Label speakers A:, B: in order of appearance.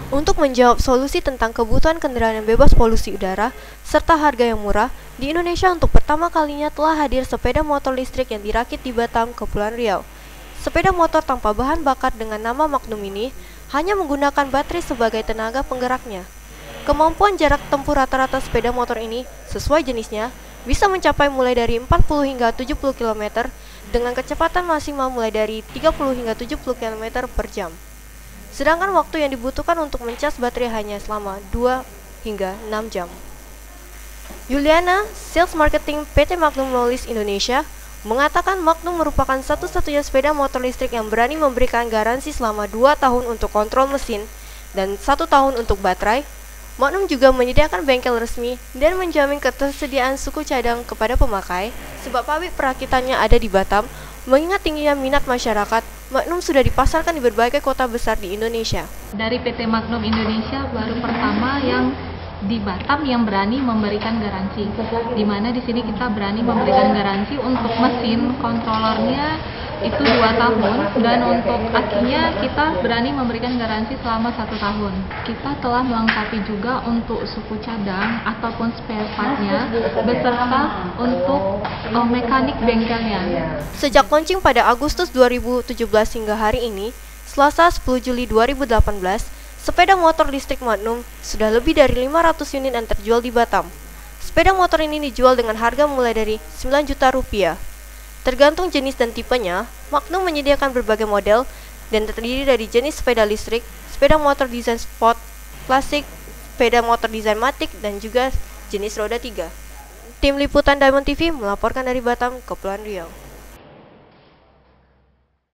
A: Untuk menjawab solusi tentang kebutuhan kendaraan yang bebas polusi udara, serta harga yang murah, di Indonesia untuk pertama kalinya telah hadir sepeda motor listrik yang dirakit di Batam, Kepulauan Riau. Sepeda motor tanpa bahan bakar dengan nama Magnum ini hanya menggunakan baterai sebagai tenaga penggeraknya. Kemampuan jarak tempuh rata-rata sepeda motor ini sesuai jenisnya bisa mencapai mulai dari 40 hingga 70 km dengan kecepatan maksimal mulai dari 30 hingga 70 km per jam. Sedangkan waktu yang dibutuhkan untuk mencas baterai hanya selama 2 hingga 6 jam. Yuliana, Sales Marketing PT Magnum Knowledge Indonesia, mengatakan Magnum merupakan satu-satunya sepeda motor listrik yang berani memberikan garansi selama 2 tahun untuk kontrol mesin dan 1 tahun untuk baterai. Magnum juga menyediakan bengkel resmi dan menjamin ketersediaan suku cadang kepada pemakai, sebab pabrik perakitannya ada di Batam. Mengingat tingginya minat masyarakat, Magnum sudah dipasarkan di berbagai kota besar di Indonesia.
B: Dari PT Magnum Indonesia baru pertama yang di Batam yang berani memberikan garansi. Di mana di sini kita berani memberikan garansi untuk mesin kontrolernya itu 2 tahun, dan untuk akinya kita berani memberikan garansi selama 1 tahun. Kita telah melengkapi juga untuk suku cadang ataupun spare part-nya beserta untuk mekanik bengkelnya.
A: Sejak launching pada Agustus 2017 hingga hari ini, Selasa 10 Juli 2018, sepeda motor listrik Magnum sudah lebih dari 500 unit yang terjual di Batam. Sepeda motor ini dijual dengan harga mulai dari 9 juta rupiah. Tergantung jenis dan tipenya, Magnum menyediakan berbagai model dan terdiri dari jenis sepeda listrik, sepeda motor desain sport, klasik, sepeda motor desain matic, dan juga jenis roda 3. Tim Liputan Diamond TV melaporkan dari Batam, Kepulauan Riau.